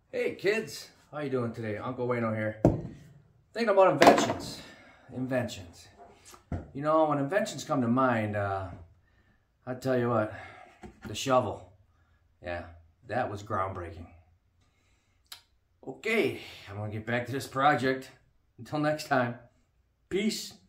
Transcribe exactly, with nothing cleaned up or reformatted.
Hey kids, how you doing today? Uncle Wayno here. Thinking about inventions. Inventions. You know, when inventions come to mind, uh, I tell you what, the shovel. Yeah, that was groundbreaking. Okay, I'm gonna get back to this project. Until next time, peace.